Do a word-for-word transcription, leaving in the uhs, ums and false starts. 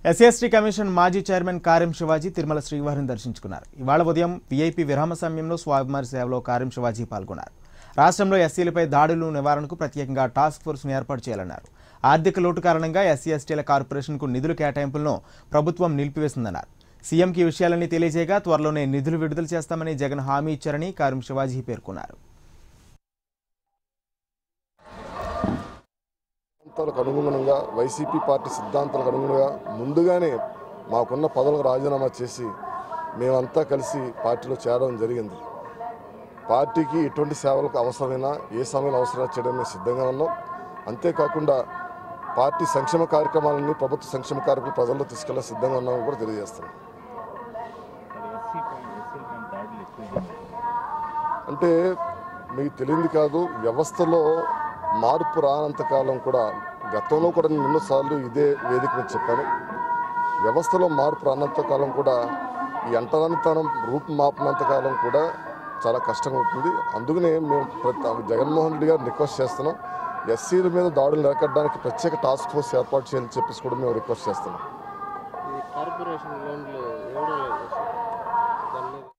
SC ST commission మాజీ chairman Karem Shivaji Tirumala శ్రీవారిని దర్శించుకున్నారు. ఇవాళ ఉదయం వీఐపీ విరామ సమయంలో స్వామివారి సేవలో కారెం శివాజీ పాల్గొన్నారు. రాష్ట్రంలో ఎస్సీలపై దాడులు నివారణకు ప్రత్యేకంగా టాస్క్ ఫోర్స్ను ఏర్పాటు చేయాలన్నారు. ఆర్థిక లోటు కారణంగా ఎస్సీ ఎస్టీల కార్పొరేషన్కు నిధుల కేటాయింపులను ప్రభుత్వం నిలిపివేసిందన్నారు. సీఎంకి ఈ విషయాలన్నీ తెలియజేయగా త్వరలోనే నిధులు విడుదల చేస్తామని జగన్ హామీ ఇచ్చారని కారెం శివాజీ పేర్కొన్నారు. సిద్ధాంతాలకు అనుగుణంగా వైసీపీ పార్టీ సిద్ధాంతాలకు అనుగుణంగా ముందుగానే మాకున్న పదవులకు రాజీనామా చేసి మేమంతా కలిసి పార్టీలో చేరడం జరిగింది. పార్టీకి ఎటువంటి సేవలకు అవసరమైనా ఏ సమయంలో అవసరం చేయడం మేము సిద్ధంగా ఉన్నాం. అంతేకాకుండా పార్టీ సంక్షేమ కార్యక్రమాలని ప్రభుత్వ సంక్షేమ కార్యక్రమాలు ప్రజల్లో తీసుకెళ్లే సిద్ధంగా ఉన్నామని కూడా తెలియజేస్తున్నాం. అంటే మీకు తెలియంది కాదు, వ్యవస్థలో మార్పు రానంతకాలం కూడా, గతంలో కూడా నేను ఎన్నోసార్లు ఇదే వేదిక మీద చెప్పాను, వ్యవస్థలో మార్పు రానంతకాలం కూడా ఈ అంటరానితనం రూపుమాపినంతకాలం కూడా చాలా కష్టంగా ఉంటుంది. అందుకనే మేము ప్రతి జగన్మోహన్ రెడ్డి గారిని రిక్వెస్ట్ చేస్తున్నాం, ఎస్సీల మీద దాడులు నిలకట్టడానికి ప్రత్యేక టాస్క్ ఫోర్స్ ఏర్పాటు చేయాలని చెప్పేసి కూడా మేము రిక్వెస్ట్ చేస్తున్నాం.